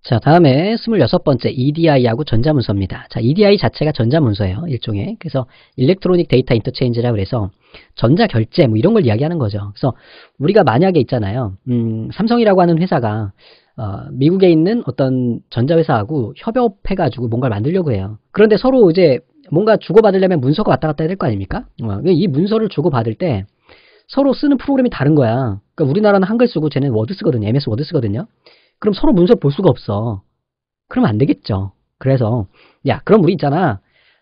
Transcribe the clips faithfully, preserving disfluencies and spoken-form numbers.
자, 다음에 스물여섯 번째 이디아이하고 전자문서입니다. 자, 이디아이 자체가 전자문서예요. 일종의. 그래서 일렉트로닉 데이터 인터체인지라고 그래서 전자결제 뭐 이런 걸 이야기하는 거죠. 그래서 우리가 만약에 있잖아요. 음, 삼성이라고 하는 회사가 어, 미국에 있는 어떤 전자회사하고 협업해가지고 뭔가를 만들려고 해요. 그런데 서로 이제 뭔가 주고받으려면 문서가 왔다 갔다 해야 될 거 아닙니까? 어, 이 문서를 주고받을 때 서로 쓰는 프로그램이 다른 거야. 그러니까 우리나라는 한글 쓰고 쟤는 워드 쓰거든요. 엠에스 워드 쓰거든요. 그럼 서로 문서 볼 수가 없어. 그러면 안 되겠죠. 그래서 야, 그럼 우리 있잖아.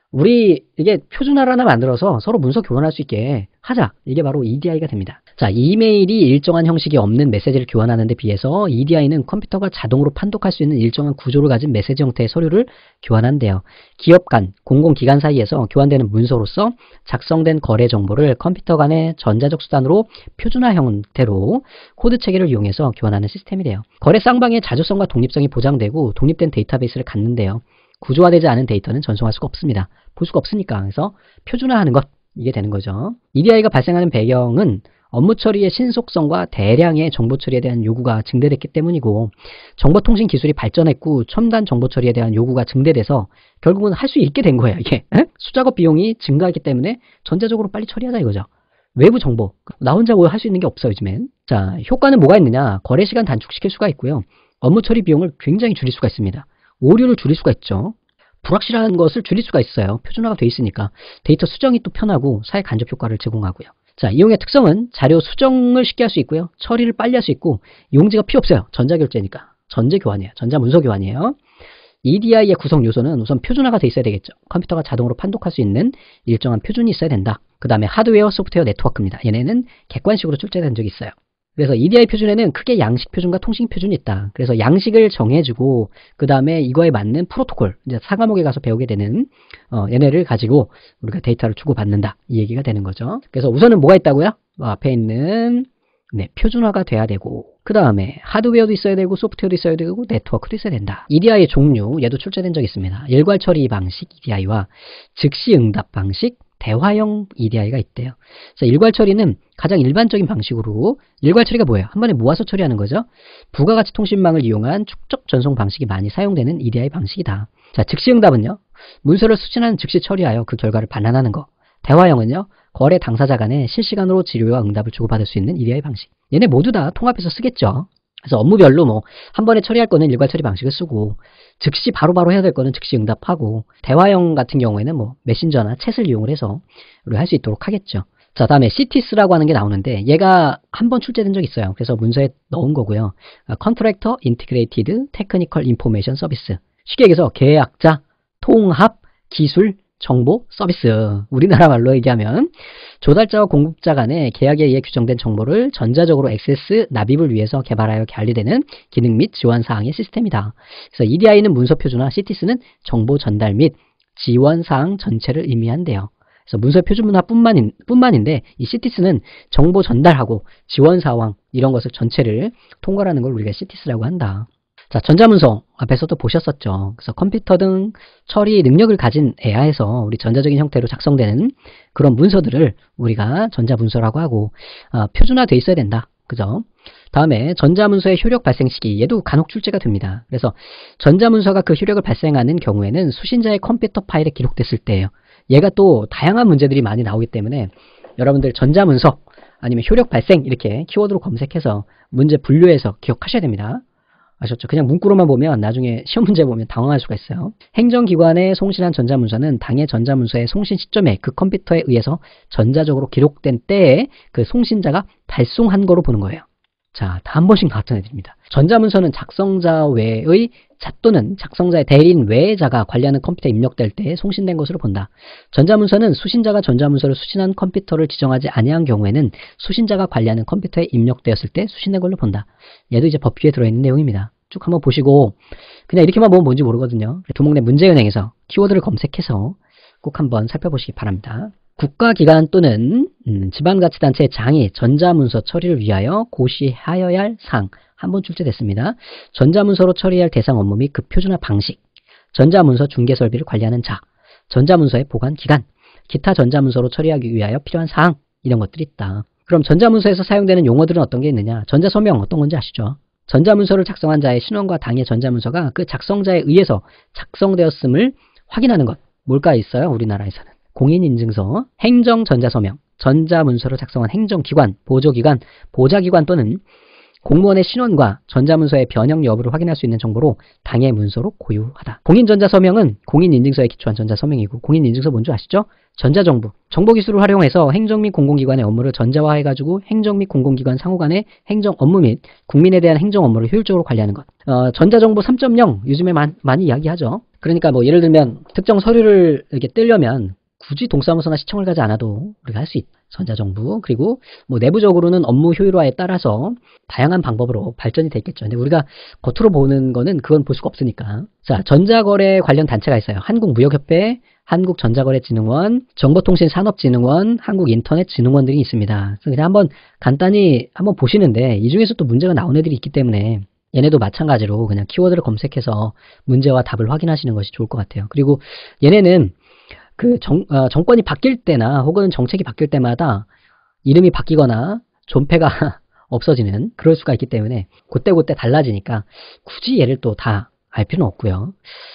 우리 이게 표준화를 하나 만들어서 서로 문서 교환할 수 있게 하자. 이게 바로 이디아이가 됩니다. 자, 이메일이 일정한 형식이 없는 메시지를 교환하는 데 비해서 이디아이는 컴퓨터가 자동으로 판독할 수 있는 일정한 구조를 가진 메시지 형태의 서류를 교환한대요. 기업 간, 공공기관 사이에서 교환되는 문서로서 작성된 거래 정보를 컴퓨터 간의 전자적 수단으로 표준화 형태로 코드 체계를 이용해서 교환하는 시스템이래요. 거래 쌍방의 자주성과 독립성이 보장되고 독립된 데이터베이스를 갖는데요. 구조화되지 않은 데이터는 전송할 수가 없습니다. 볼 수가 없으니까. 그래서 표준화하는 것, 이게 되는 거죠. 이디아이가 발생하는 배경은 업무 처리의 신속성과 대량의 정보 처리에 대한 요구가 증대됐기 때문이고, 정보통신 기술이 발전했고 첨단 정보 처리에 대한 요구가 증대돼서 결국은 할 수 있게 된 거예요. 이게 수작업 비용이 증가했기 때문에 전자적으로 빨리 처리하자 이거죠. 외부 정보, 나 혼자 뭐 할 수 있는 게 없어 요즘엔. 자, 효과는 뭐가 있느냐? 거래 시간 단축시킬 수가 있고요. 업무 처리 비용을 굉장히 줄일 수가 있습니다. 오류를 줄일 수가 있죠. 불확실한 것을 줄일 수가 있어요. 표준화가 돼 있으니까. 데이터 수정이 또 편하고 사회 간접 효과를 제공하고요. 자, 이용의 특성은 자료 수정을 쉽게 할 수 있고요. 처리를 빨리 할 수 있고 용지가 필요 없어요. 전자결제니까. 전제 교환이에요. 전자문서 교환이에요. 이디아이의 구성 요소는 우선 표준화가 돼 있어야 되겠죠. 컴퓨터가 자동으로 판독할 수 있는 일정한 표준이 있어야 된다. 그 다음에 하드웨어, 소프트웨어, 네트워크입니다. 얘네는 객관식으로 출제된 적이 있어요. 그래서 이디아이 표준에는 크게 양식 표준과 통신 표준이 있다. 그래서 양식을 정해주고 그 다음에 이거에 맞는 프로토콜, 이제 사과목에 가서 배우게 되는 어, 얘네를 가지고 우리가 데이터를 주고받는다. 이 얘기가 되는 거죠. 그래서 우선은 뭐가 있다고요? 어, 앞에 있는 네, 표준화가 돼야 되고 그 다음에 하드웨어도 있어야 되고 소프트웨어도 있어야 되고 네트워크도 있어야 된다. 이디아이의 종류, 얘도 출제된 적이 있습니다. 일괄 처리 방식 이디아이와 즉시 응답 방식, 대화형 이디아이가 있대요. 자, 일괄 처리는 가장 일반적인 방식으로, 일괄 처리가 뭐예요? 한 번에 모아서 처리하는 거죠. 부가가치 통신망을 이용한 축적 전송 방식이 많이 사용되는 이디아이 방식이다. 자, 즉시 응답은요, 문서를 수신하는 즉시 처리하여 그 결과를 반환하는 거. 대화형은요, 거래 당사자 간에 실시간으로 지료와 응답을 주고받을 수 있는 이디아이 방식. 얘네 모두 다 통합해서 쓰겠죠. 그래서 업무별로 뭐 한 번에 처리할 거는 일괄 처리 방식을 쓰고 즉시 바로바로 해야 될 거는 즉시 응답하고, 대화형 같은 경우에는 뭐 메신저나 챗을 이용을 해서 우리가 할 수 있도록 하겠죠. 자, 다음에 씨티에스라고 하는 게 나오는데 얘가 한 번 출제된 적이 있어요. 그래서 문서에 넣은 거고요. Contractor Integrated Technical Information Service. 쉽게 얘기해서 계약자 통합 기술 정보 서비스. 우리나라 말로 얘기하면 조달자와 공급자 간의 계약에 의해 규정된 정보를 전자적으로 액세스, 납입을 위해서 개발하여 관리되는 기능 및 지원 사항의 시스템이다. 그래서 이디아이는 문서 표준화, 씨티에스는 정보 전달 및 지원 사항 전체를 의미한대요. 그래서 문서 표준문화 뿐만, 뿐만인데 이 씨티에스는 정보 전달하고 지원 사항 이런 것을 전체를 통괄하는 걸 우리가 씨티에스라고 한다. 자, 전자문서 앞에서도 보셨었죠. 그래서 컴퓨터 등 처리 능력을 가진 에이아이에서 우리 전자적인 형태로 작성되는 그런 문서들을 우리가 전자문서라고 하고, 어, 표준화돼 있어야 된다. 그죠? 다음에 전자문서의 효력 발생 시기, 얘도 간혹 출제가 됩니다. 그래서 전자문서가 그 효력을 발생하는 경우에는 수신자의 컴퓨터 파일에 기록됐을 때예요. 얘가 또 다양한 문제들이 많이 나오기 때문에 여러분들 전자문서 아니면 효력 발생 이렇게 키워드로 검색해서 문제 분류해서 기억하셔야 됩니다. 아셨죠? 그냥 문구로만 보면 나중에 시험 문제 보면 당황할 수가 있어요. 행정기관에 송신한 전자문서는 당의 전자문서의 송신 시점에 그 컴퓨터에 의해서 전자적으로 기록된 때에 그 송신자가 발송한 거로 보는 거예요. 자, 다 한 번씩 나왔던 애들입니다. 전자문서는 작성자 외의 자 또는 작성자의 대리인 외의 자가 관리하는 컴퓨터에 입력될 때 송신된 것으로 본다. 전자문서는 수신자가 전자문서를 수신한 컴퓨터를 지정하지 아니한 경우에는 수신자가 관리하는 컴퓨터에 입력되었을 때 수신된 걸로 본다. 얘도 이제 법규에 들어있는 내용입니다. 쭉 한번 보시고 그냥 이렇게만 보면 뭔지 모르거든요. 두목내 문제은행에서 키워드를 검색해서 꼭 한번 살펴보시기 바랍니다. 국가기관 또는 음, 지방자치단체의 장이 전자문서 처리를 위하여 고시하여야 할 사항 한번 출제됐습니다. 전자문서로 처리할 대상 업무 및 그 표준화 방식, 전자문서 중개설비를 관리하는 자, 전자문서의 보관 기간, 기타 전자문서로 처리하기 위하여 필요한 사항, 이런 것들이 있다. 그럼 전자문서에서 사용되는 용어들은 어떤 게 있느냐? 전자서명 어떤 건지 아시죠? 전자문서를 작성한 자의 신원과 당의 전자문서가 그 작성자에 의해서 작성되었음을 확인하는 것. 뭘까 있어요? 우리나라에서는. 공인인증서, 행정전자서명, 전자문서를 작성한 행정기관, 보조기관, 보좌기관 또는 공무원의 신원과 전자문서의 변형 여부를 확인할 수 있는 정보로 당의 문서로 고유하다. 공인전자서명은 공인인증서에 기초한 전자서명이고, 공인인증서 뭔지 아시죠? 전자정부. 정보기술을 활용해서 행정 및 공공기관의 업무를 전자화해가지고 행정 및 공공기관 상호 간의 행정 업무 및 국민에 대한 행정 업무를 효율적으로 관리하는 것. 어, 전자정부 삼 점 영 요즘에 많, 많이 이야기하죠. 그러니까 뭐 예를 들면 특정 서류를 이렇게 떼려면 굳이 동사무소나 시청을 가지 않아도 우리가 할 수 있다. 전자정부. 그리고 뭐 내부적으로는 업무 효율화에 따라서 다양한 방법으로 발전이 돼 있겠죠. 근데 우리가 겉으로 보는 거는 그건 볼 수가 없으니까. 자, 전자거래 관련 단체가 있어요. 한국무역협회, 한국전자거래진흥원, 정보통신산업진흥원, 한국인터넷진흥원 등이 있습니다. 그래서 그냥 한번 간단히 한번 보시는데 이 중에서 또 문제가 나온 애들이 있기 때문에 얘네도 마찬가지로 그냥 키워드를 검색해서 문제와 답을 확인하시는 것이 좋을 것 같아요. 그리고 얘네는 그 정, 어, 정권이 바뀔 때나 혹은 정책이 바뀔 때마다 이름이 바뀌거나 존폐가 없어지는 그럴 수가 있기 때문에 그때그때 달라지니까 굳이 얘를 또 다 알 필요는 없고요.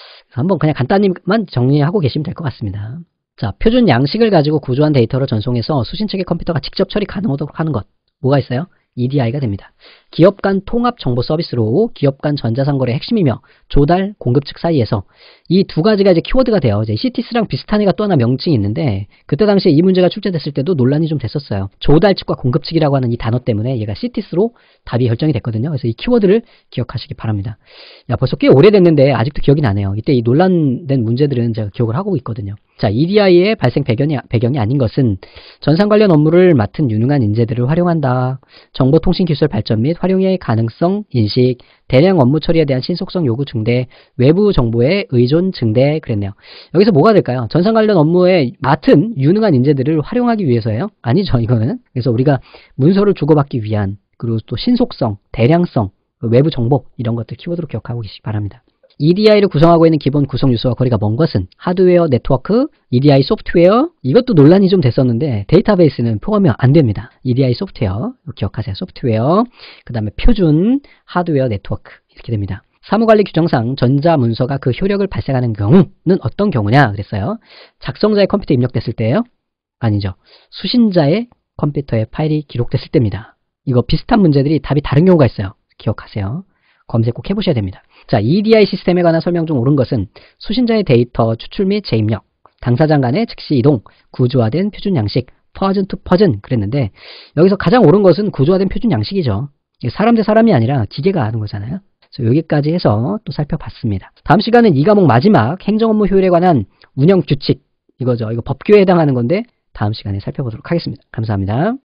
한번 그냥 간단히만 정리하고 계시면 될 것 같습니다. 자, 표준 양식을 가지고 구조한 데이터를 전송해서 수신체계 컴퓨터가 직접 처리 가능하도록 하는 것. 뭐가 있어요? 이디아이가 됩니다. 기업 간 통합 정보 서비스로 기업 간 전자상거래의 핵심이며 조달, 공급 측 사이에서 이 두 가지가 이제 키워드가 돼요. 이제 시티스랑 비슷한 애가 또 하나 명칭이 있는데 그때 당시에 이 문제가 출제됐을 때도 논란이 좀 됐었어요. 조달 측과 공급 측이라고 하는 이 단어 때문에 얘가 시티스로 답이 결정이 됐거든요. 그래서 이 키워드를 기억하시기 바랍니다. 야, 벌써 꽤 오래됐는데 아직도 기억이 나네요. 이때 이 논란된 문제들은 제가 기억을 하고 있거든요. 자, 이디아이의 발생 배경이, 배경이 아닌 것은 전산 관련 업무를 맡은 유능한 인재들을 활용한다. 정보통신기술 발전 및 활용의 가능성 인식, 대량 업무 처리에 대한 신속성 요구 증대, 외부 정보의 의존 증대 그랬네요. 여기서 뭐가 될까요? 전산 관련 업무에 맡은 유능한 인재들을 활용하기 위해서예요? 아니죠, 이거는. 그래서 우리가 문서를 주고받기 위한, 그리고 또 신속성, 대량성, 외부 정보 이런 것들 키워드로 기억하고 계시기 바랍니다. 이디아이를 구성하고 있는 기본 구성 요소와 거리가 먼 것은 하드웨어, 네트워크, 이디아이 소프트웨어 이것도 논란이 좀 됐었는데 데이터베이스는 포함이 안 됩니다. 이디아이 소프트웨어 기억하세요. 소프트웨어 그 다음에 표준, 하드웨어, 네트워크 이렇게 됩니다. 사무관리 규정상 전자문서가 그 효력을 발생하는 경우는 어떤 경우냐 그랬어요. 작성자의 컴퓨터에 입력됐을 때예요? 아니죠. 수신자의 컴퓨터에 파일이 기록됐을 때입니다. 이거 비슷한 문제들이 답이 다른 경우가 있어요. 기억하세요. 검색 꼭 해보셔야 됩니다. 자, 이디아이 시스템에 관한 설명 중 옳은 것은 수신자의 데이터 추출 및 재입력, 당사자 간의 즉시 이동, 구조화된 표준 양식, 퍼전 투 퍼전 그랬는데 여기서 가장 옳은 것은 구조화된 표준 양식이죠. 사람 대 사람이 아니라 기계가 하는 거잖아요. 그래서 여기까지 해서 또 살펴봤습니다. 다음 시간은 이 과목 마지막 행정업무 효율에 관한 운영 규칙 이거죠. 이거 법규에 해당하는 건데 다음 시간에 살펴보도록 하겠습니다. 감사합니다.